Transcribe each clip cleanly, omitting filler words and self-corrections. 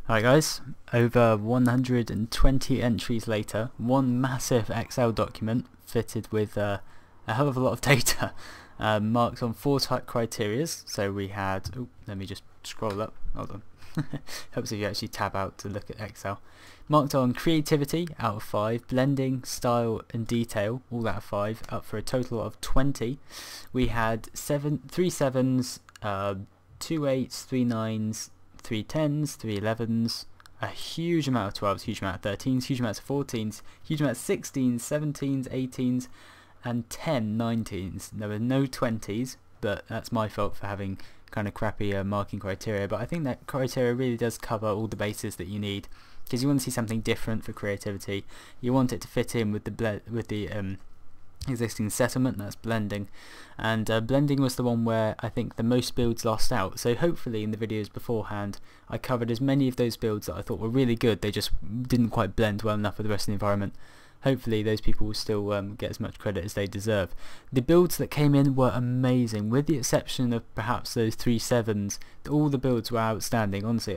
Alright guys, over 120 entries later, one massive Excel document fitted with a hell of a lot of data, marked on 4 type criterias. So we had, let me just scroll up, hold on, helps if you actually tab out to look at Excel. Marked on creativity out of 5, blending, style and detail all out of 5, up for a total of 20. We had 3 7s, 2 8s, 3 9s, 3 10s, 3 11s, a huge amount of 12s, huge amount of 13s, huge amounts of 14s, huge amount of 16s, 17s, 18s and 10 19s. There were no 20s, but that's my fault for having kind of crappy marking criteria, but I think that criteria really does cover all the bases that you need, because you want to see something different for creativity. You want it to fit in with the existing settlement, that's blending, and blending was the one where I think the most builds lost out. So hopefully in the videos beforehand I covered as many of those builds that I thought were really good, they just didn't quite blend well enough with the rest of the environment. Hopefully those people will still get as much credit as they deserve. The builds that came in were amazing, with the exception of perhaps those 3 7s. All the builds were outstanding, honestly.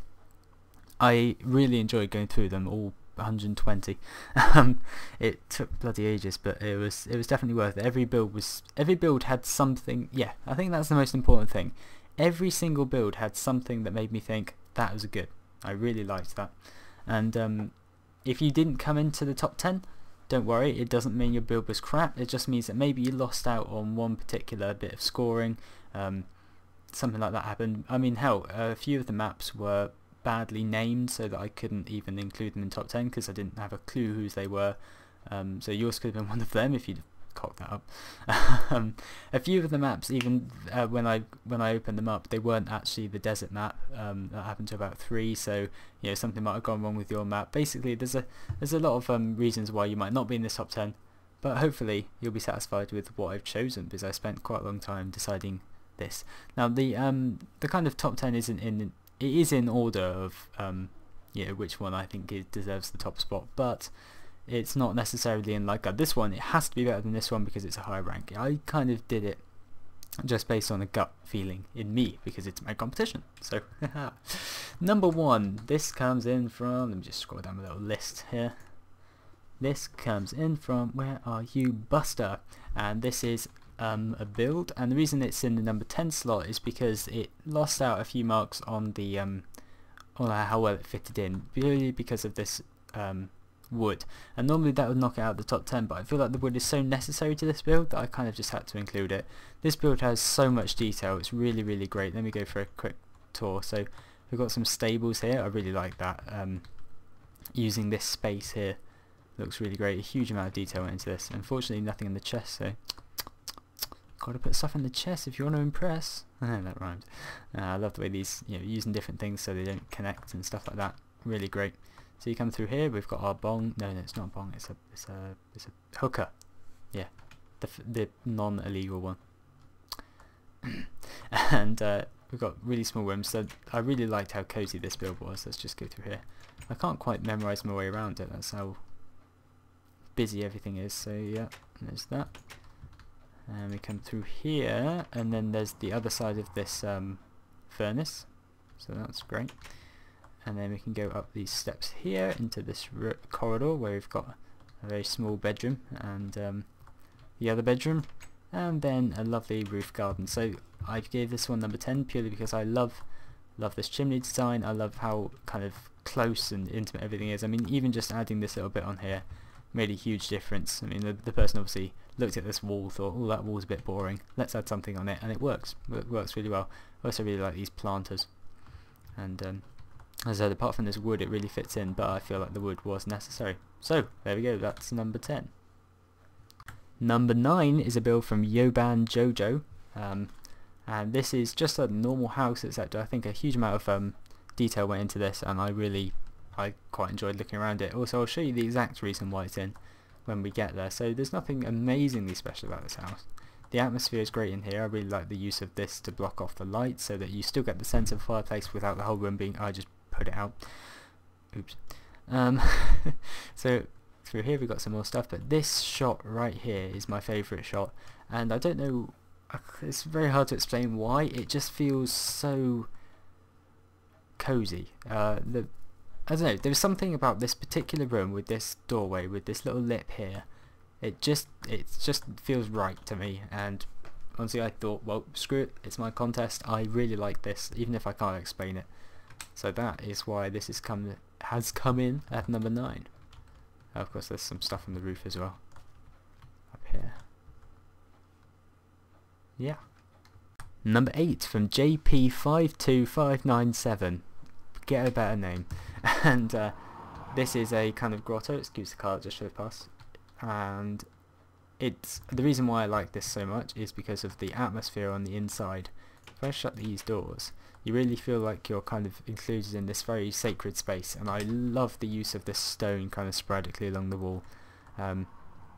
I really enjoyed going through them all 120. It took bloody ages, but it was definitely worth it. Every build had something. Yeah, I think that's the most important thing. Every single build had something that made me think that was good. I really liked that. And if you didn't come into the top 10, don't worry, it doesn't mean your build was crap. It just means that maybe you lost out on one particular bit of scoring. Something like that happened. I mean, hell, a few of the maps were badly named so that I couldn't even include them in top 10 because I didn't have a clue whose they were. So yours could have been one of them if you'd cocked that up. A few of the maps, even when I opened them up, they weren't actually the desert map. That happened to about 3, so you know, something might have gone wrong with your map. Basically there's a lot of reasons why you might not be in this top 10, but hopefully you'll be satisfied with what I've chosen, because I spent quite a long time deciding this. Now the kind of top 10 is in order of you know, which one I think deserves the top spot, but it's not necessarily in like this one. It has to be better than this one because it's a high rank. I kind of did it just based on a gut feeling in me because it's my competition. So number 1, this comes in from, let me just scroll down a little list here. This comes in from, where are you, Buster? And this is a build, and the reason it's in the number 10 slot is because it lost out a few marks on the on how well it fitted in, purely because of this wood, and normally that would knock it out the top 10, but I feel like the wood is so necessary to this build that I kind of just had to include it. This build has so much detail, it's really really great. Let me go for a quick tour. So we've got some stables here, I really like that. Using this space here looks really great, a huge amount of detail went into this. Unfortunately nothing in the chest, so gotta put stuff in the chest if you want to impress. That rhymed. I love the way these, you know, using different things so they don't connect and stuff like that, really great. So you come through here, we've got our bong. No, it's not a bong, it's a hookah. Yeah, the non-illegal one. And we've got really small rooms, so I really liked how cozy this build was. Let's just go through here. I can't quite memorise my way around it, that's how busy everything is. So yeah, there's that. And we come through here, and then there's the other side of this furnace, so that's great. And then we can go up these steps here into this corridor where we've got a very small bedroom and the other bedroom, and then a lovely roof garden. So I gave this one number 10 purely because I love this chimney design. I love how kind of close and intimate everything is. I mean, even just adding this little bit on here made a huge difference. I mean, the person obviously looked at this wall, thought, oh, that wall's a bit boring, let's add something on it, and it works. It works really well. I also really like these planters, and as I said, apart from this wood, it really fits in, but I feel like the wood was necessary. So there we go, that's number 10. Number 9 is a build from Yobanjojoe, and this is just a normal house, except I think a huge amount of detail went into this, and I quite enjoyed looking around it. Also, I'll show you the exact reason why it's in when we get there. So there's nothing amazingly special about this house. The atmosphere is great in here. I really like the use of this to block off the light so that you still get the sense of fireplace without the whole room being, I just put it out. Oops. So through here we've got some more stuff, but this shot right here is my favourite shot, and I don't know, it's very hard to explain why. It just feels so cozy. I don't know, there was something about this particular room with this doorway, with this little lip here. It just feels right to me, and honestly I thought, well, screw it, it's my contest, I really like this, even if I can't explain it. So that is why this has come in at number 9. Of course there's some stuff on the roof as well. Up here. Yeah. Number 8 from JP52597. Get a better name. And this is a kind of grotto, excuse the car, just drove past. And it's the reason why I like this so much is because of the atmosphere on the inside. If I shut these doors, you really feel like you're kind of included in this very sacred space, and I love the use of this stone kind of sporadically along the wall. And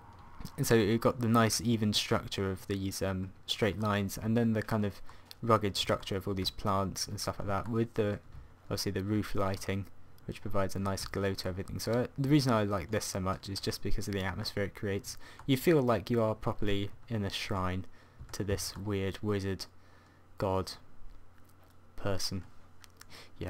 so you've got the nice even structure of these straight lines, and then the kind of rugged structure of all these plants and stuff like that, with the obviously the roof lighting, which provides a nice glow to everything. So the reason I like this so much is just because of the atmosphere it creates. You feel like you are properly in a shrine to this weird wizard, god, person. Yeah.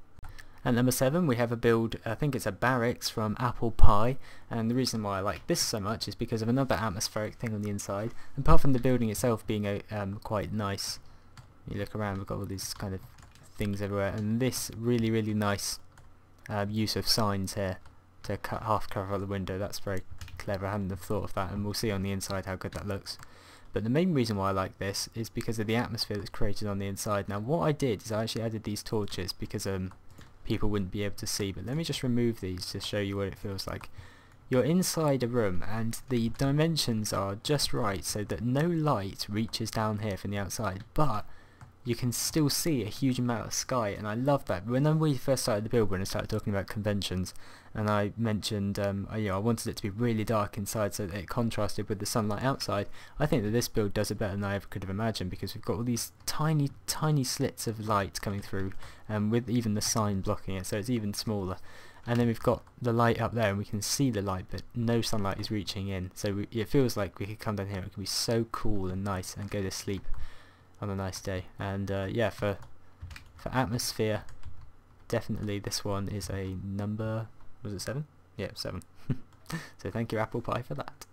At number 7 we have a build, I think it's a barracks from Apple Pie, and the reason why I like this so much is because of another atmospheric thing on the inside. Apart from the building itself being quite nice, you look around, we've got all these kind of things everywhere, and this really nice use of signs here to half cover up the window. That's very clever, I hadn't have thought of that, and we'll see on the inside how good that looks. But the main reason why I like this is because of the atmosphere that's created on the inside. Now what I did is I actually added these torches because people wouldn't be able to see, but let me just remove these to show you what it feels like. You're inside a room and the dimensions are just right so that no light reaches down here from the outside, but you can still see a huge amount of sky, and I love that. When we first started the build, when I started talking about conventions, and I mentioned I wanted it to be really dark inside so that it contrasted with the sunlight outside, I think that this build does it better than I ever could have imagined, because we've got all these tiny slits of light coming through, with even the sign blocking it, so it's even smaller. And then we've got the light up there and we can see the light, but no sunlight is reaching in, so it feels like we could come down here, it can be so cool and nice, and go to sleep on a nice day. And yeah, for atmosphere, definitely this one is a number, was it 7? Yeah, 7. So thank you Apple Pie for that.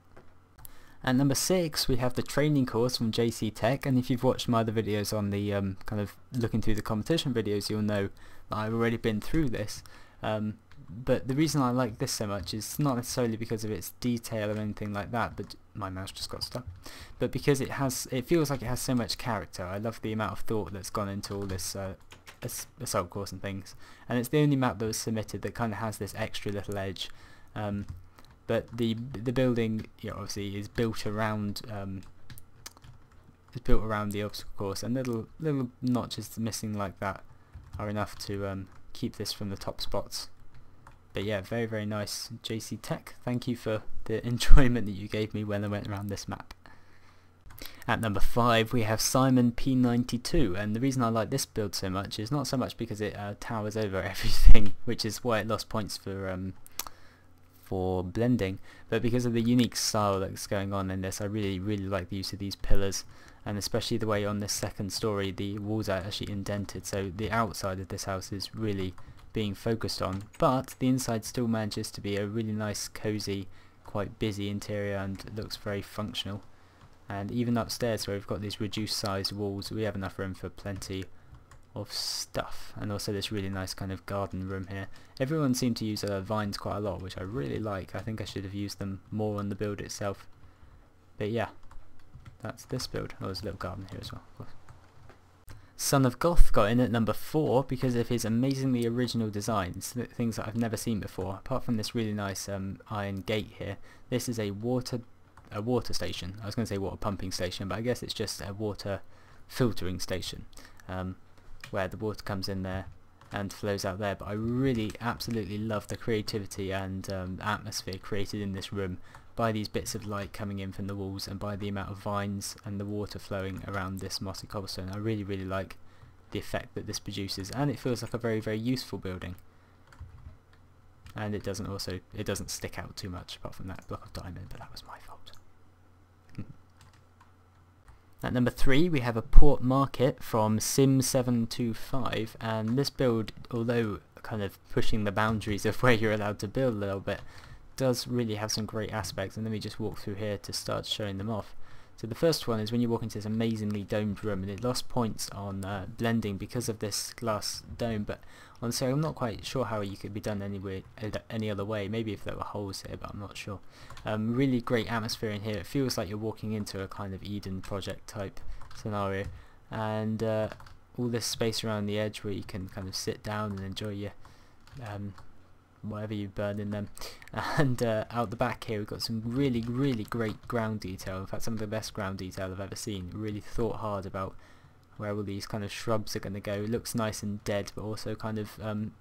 At number 6 we have the training course from JC Tech, and if you've watched my other videos on the kind of looking through the competition videos, you'll know that I've already been through this. But the reason I like this so much is not necessarily because of its detail or anything like that, but my mouse just got stuck, but because it feels like it has so much character. I love the amount of thought that's gone into all this assault course and things, and it's the only map that was submitted that kind of has this extra little edge. But the building, obviously is built around the obstacle course, and little notches missing like that are enough to keep this from the top spots. But yeah, very nice JC Tech. Thank you for the enjoyment that you gave me when I went around this map. At number 5 we have Simon P92, and the reason I like this build so much is not so much because it towers over everything, which is why it lost points for blending, but because of the unique style that's going on in this. I really like the use of these pillars, and especially the way on this second story the walls are actually indented, so the outside of this house is really being focused on, but the inside still manages to be a really nice, cozy, quite busy interior, and it looks very functional. And even upstairs, where we've got these reduced size walls, we have enough room for plenty of stuff, and also this really nice kind of garden room here. Everyone seemed to use vines quite a lot, which I really like. I think I should have used them more on the build itself, but yeah, that's this build. Oh, there's a little garden here as well, of course. Sonofgoth got in at number 4 because of his amazingly original designs, things that I've never seen before. Apart from this really nice iron gate here, this is a water station. I was going to say water pumping station, but I guess it's just a water filtering station, where the water comes in there and flows out there. But I really absolutely love the creativity and atmosphere created in this room by these bits of light coming in from the walls, and by the amount of vines and the water flowing around this mossy cobblestone. I really like the effect that this produces, and it feels like a very useful building. And it doesn't stick out too much, apart from that block of diamond, but that was my fault. At number 3 we have a port market from Sim725, and this build, although kind of pushing the boundaries of where you're allowed to build a little bit, does really have some great aspects, and let me just walk through here to start showing them off. So the first one is when you walk into this amazingly domed room, and it lost points on blending because of this glass dome, but honestly I'm not quite sure how you could be done any other way. Maybe if there were holes here, but I'm not sure. Really great atmosphere in here. It feels like you're walking into a kind of Eden project type scenario, and all this space around the edge where you can kind of sit down and enjoy your whatever you burn in them. And out the back here we've got some really great ground detail. In fact, some of the best ground detail I've ever seen. Really thought hard about where all these kind of shrubs are going to go. It looks nice and dead, but also kind of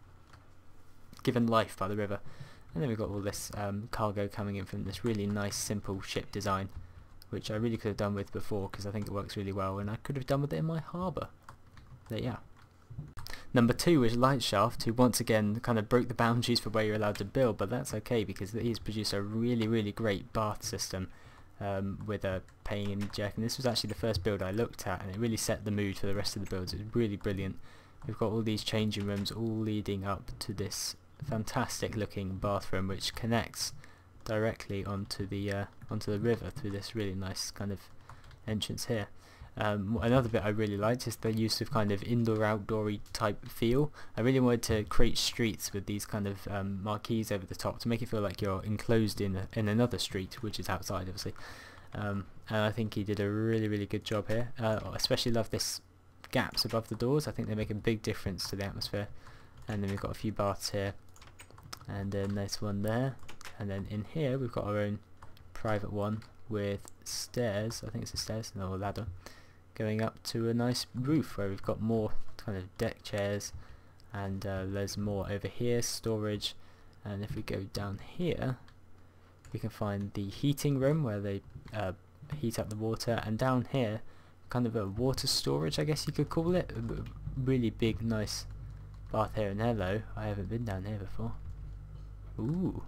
given life by the river. And then we've got all this cargo coming in from this really nice simple ship design, which I really could have done with before because I think it works really well, and I could have done with it in my harbour. But yeah. Number 2 is Lightshaft, who once again kind of broke the boundaries for where you're allowed to build, but that's okay because he's produced a really great bath system with a paying in jack, and this was actually the first build I looked at, and it really set the mood for the rest of the builds. It's really brilliant. We've got all these changing rooms all leading up to this fantastic looking bathroom, which connects directly onto the river through this really nice kind of entrance here. Another bit I really liked is the use of kind of indoor-outdoory type feel. I really wanted to create streets with these kind of marquees over the top to make it feel like you're enclosed in another street, which is outside obviously. And I think he did a really good job here. I especially love this gaps above the doors. I think they make a big difference to the atmosphere. And then we've got a few baths here, and a nice one there, and then in here we've got our own private one with stairs. I think it's a stairs, no, a ladder, going up to a nice roof where we've got more kind of deck chairs, and there's more over here, storage. And if we go down here we can find the heating room where they heat up the water, and down here kind of a water storage, I guess you could call it. A really big nice bath here. And hello, I haven't been down here before. Ooh.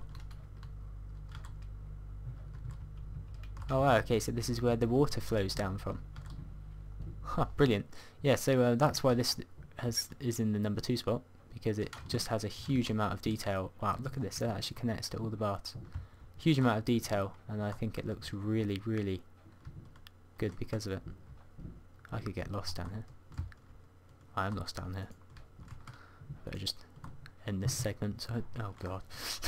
Oh wow, okay, so this is where the water flows down from. Huh, brilliant. Yeah, so that's why this is in the number 2 spot, because it just has a huge amount of detail. Wow, look at this, that actually connects to all the baths. Huge amount of detail, and I think it looks really good because of it. I could get lost down here. I am lost down here. Better just end this segment. So oh god.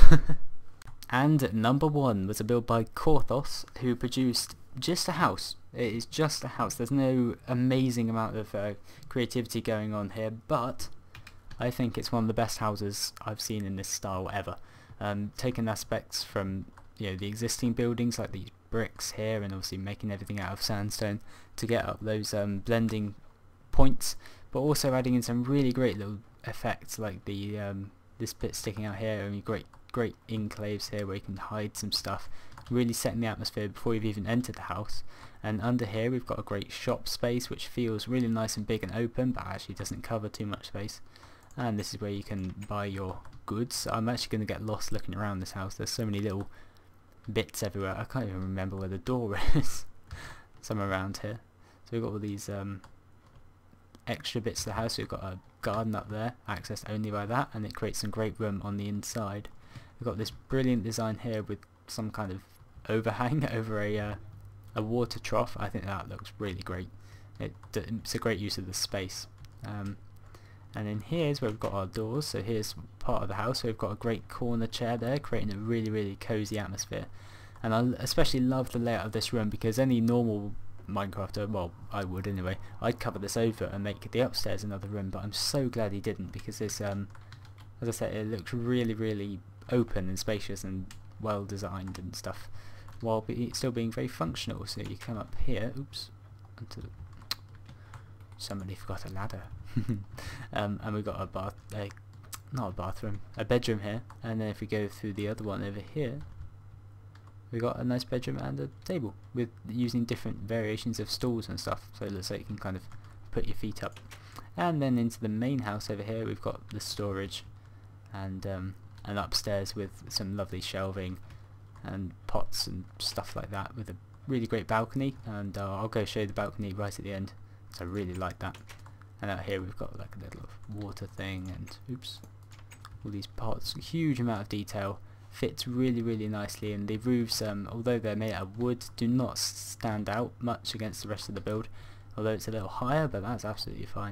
And number 1 was a build by Korthos, who produced just a house. It is just a house. There's no amazing amount of creativity going on here, but I think it's one of the best houses I've seen in this style ever. Taking aspects from the existing buildings like these bricks here, and obviously making everything out of sandstone to get up those blending points, but also adding in some really great little effects like the this bit sticking out here, and great enclaves here where you can hide some stuff, really setting the atmosphere before you've even entered the house. And under here we've got a great shop space which feels really nice and big and open, but actually doesn't cover too much space. And this is where you can buy your goods. I'm actually going to get lost looking around this house. There's so many little bits everywhere. I can't even remember where the door is. Somewhere around here. So we've got all these extra bits of the house. We've got a garden up there, accessed only by that, and it creates some great room on the inside. We've got this brilliant design here with some kind of overhang over a water trough. I think that looks really great. It's a great use of the space. And in here is where we've got our doors. So here's part of the house. So we've got a great corner chair there, creating a really cozy atmosphere. And I especially love the layout of this room, because any normal Minecrafter, well, I would anyway, I'd cover this over and make the upstairs another room, but I'm so glad he didn't, because this, as I said, it looks really open and spacious and well designed and stuff, while still being very functional. So you come up here, oops, somebody forgot a ladder. And we've got a bedroom here, and then if we go through the other one over here, we got a nice bedroom and a table with using different variations of stools and stuff, so it looks like you can kind of put your feet up. And then into the main house over here we've got the storage, and upstairs with some lovely shelving and pots and stuff like that, with a really great balcony, and I'll go show you the balcony right at the end. So I really like that. And out here we've got like a little water thing, and oops, all these parts, a huge amount of detail, fits really nicely. And the roofs, although they're made out of wood, do not stand out much against the rest of the build, although it's a little higher, but that's absolutely fine.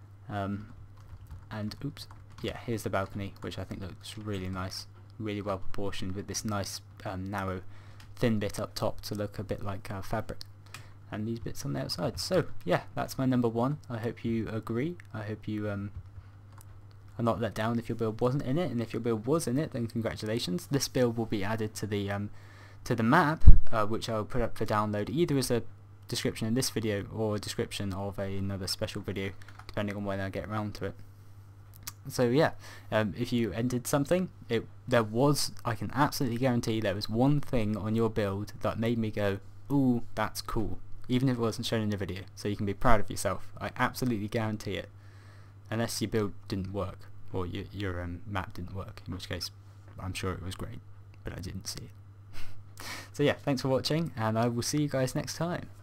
And oops, yeah, here's the balcony, which I think looks really nice, really well proportioned, with this nice narrow thin bit up top to look a bit like fabric, and these bits on the outside. So yeah, that's my number 1. I hope you agree. I hope you are not let down if your build wasn't in it, and if your build was in it, then congratulations. This build will be added to the map, which I'll put up for download either as a description in this video or a description of another special video, depending on when I get around to it. So yeah, if you entered something, I can absolutely guarantee there was one thing on your build that made me go, ooh, that's cool, even if it wasn't shown in the video, so you can be proud of yourself. I absolutely guarantee it, unless your build didn't work, or your map didn't work, in which case I'm sure it was great, but I didn't see it. So yeah, thanks for watching, and I will see you guys next time.